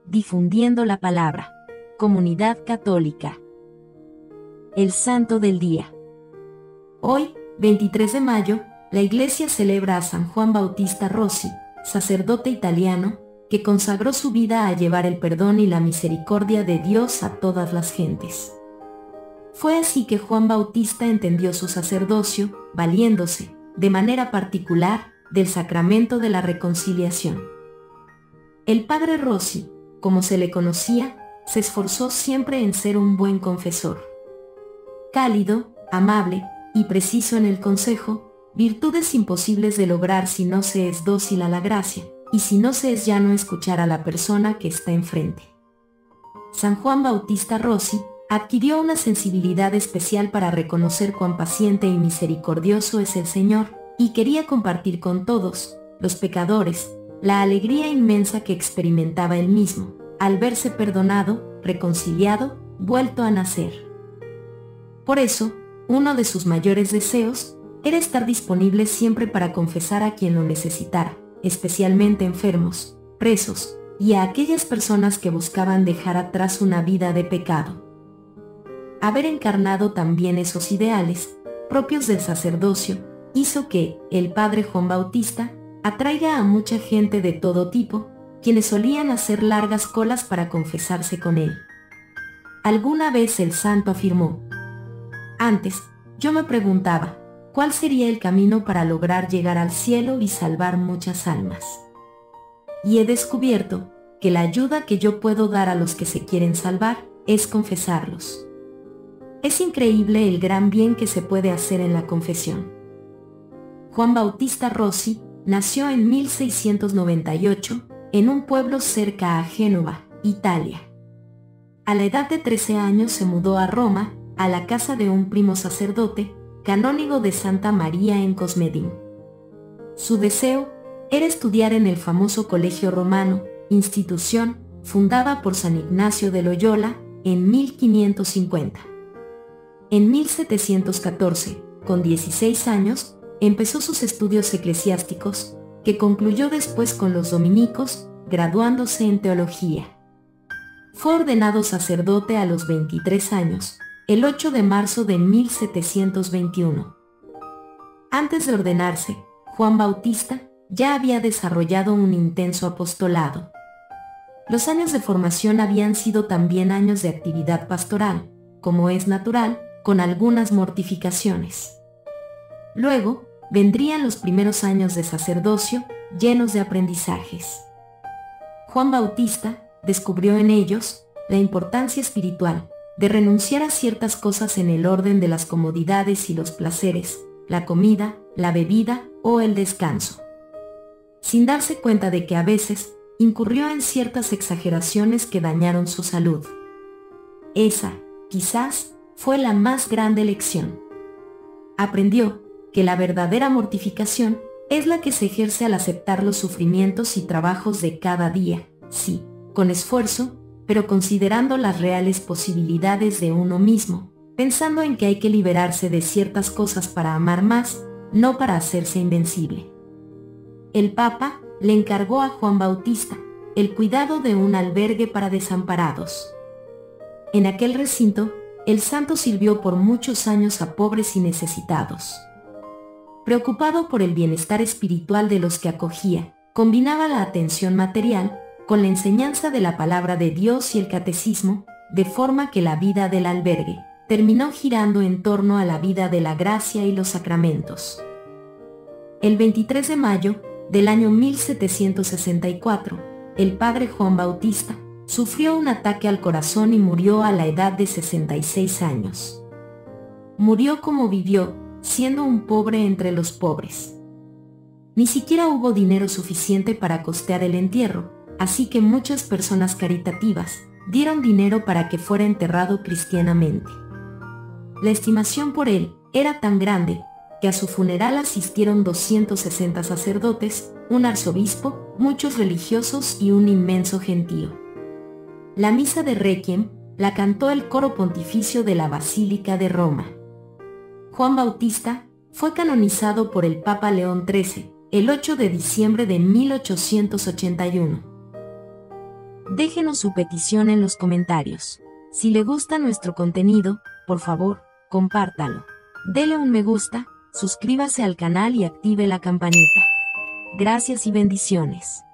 difundiendo la palabra. Comunidad Católica. El Santo del Día. Hoy, 23 de mayo, la Iglesia celebra a San Juan Bautista Rossi, sacerdote italiano, que consagró su vida a llevar el perdón y la misericordia de Dios a todas las gentes. Fue así que Juan Bautista entendió su sacerdocio, valiéndose, de manera particular, del sacramento de la reconciliación. El padre Rossi, como se le conocía, se esforzó siempre en ser un buen confesor. Cálido, amable y preciso en el consejo, virtudes imposibles de lograr si no se es dócil a la gracia, y si no se es llano escuchar a la persona que está enfrente. San Juan Bautista Rossi adquirió una sensibilidad especial para reconocer cuán paciente y misericordioso es el Señor, y quería compartir con todos, los pecadores, la alegría inmensa que experimentaba él mismo, al verse perdonado, reconciliado, vuelto a nacer. Por eso, uno de sus mayores deseos era estar disponible siempre para confesar a quien lo necesitara, especialmente enfermos, presos, y a aquellas personas que buscaban dejar atrás una vida de pecado. Haber encarnado también esos ideales, propios del sacerdocio, hizo que el padre Juan Bautista atraiga a mucha gente de todo tipo, quienes solían hacer largas colas para confesarse con él. Alguna vez el santo afirmó: «Antes, yo me preguntaba, ¿cuál sería el camino para lograr llegar al cielo y salvar muchas almas? Y he descubierto que la ayuda que yo puedo dar a los que se quieren salvar es confesarlos». Es increíble el gran bien que se puede hacer en la confesión. Juan Bautista Rossi nació en 1698, en un pueblo cerca a Génova, Italia. A la edad de 13 años se mudó a Roma, a la casa de un primo sacerdote, canónigo de Santa María en Cosmedin. Su deseo era estudiar en el famoso Colegio Romano, institución fundada por San Ignacio de Loyola en 1550. En 1714, con 16 años, empezó sus estudios eclesiásticos, que concluyó después con los dominicos, graduándose en teología. Fue ordenado sacerdote a los 23 años, el 8 de marzo de 1721. Antes de ordenarse, Juan Bautista ya había desarrollado un intenso apostolado. Los años de formación habían sido también años de actividad pastoral, como es natural, con algunas mortificaciones. Luego, vendrían los primeros años de sacerdocio, llenos de aprendizajes. Juan Bautista descubrió en ellos la importancia espiritual de renunciar a ciertas cosas en el orden de las comodidades y los placeres, la comida, la bebida o el descanso. Sin darse cuenta de que a veces incurrió en ciertas exageraciones que dañaron su salud. Esa, quizás, fue la más grande lección. Aprendió que la verdadera mortificación es la que se ejerce al aceptar los sufrimientos y trabajos de cada día, sí, con esfuerzo, pero considerando las reales posibilidades de uno mismo, pensando en que hay que liberarse de ciertas cosas para amar más, no para hacerse invencible. El Papa le encargó a Juan Bautista el cuidado de un albergue para desamparados. En aquel recinto, el santo sirvió por muchos años a pobres y necesitados. Preocupado por el bienestar espiritual de los que acogía, combinaba la atención material con la enseñanza de la palabra de Dios y el catecismo, de forma que la vida del albergue terminó girando en torno a la vida de la gracia y los sacramentos. El 23 de mayo del año 1764, el padre Juan Bautista sufrió un ataque al corazón y murió a la edad de 66 años. Murió como vivió, siendo un pobre entre los pobres. Ni siquiera hubo dinero suficiente para costear el entierro, así que muchas personas caritativas dieron dinero para que fuera enterrado cristianamente. La estimación por él era tan grande que a su funeral asistieron 260 sacerdotes, un arzobispo, muchos religiosos y un inmenso gentío. La misa de Requiem la cantó el coro pontificio de la Basílica de Roma. Juan Bautista fue canonizado por el Papa León XIII el 8 de diciembre de 1881. Déjenos su petición en los comentarios. Si le gusta nuestro contenido, por favor, compártalo. Dele un me gusta, suscríbase al canal y active la campanita. Gracias y bendiciones.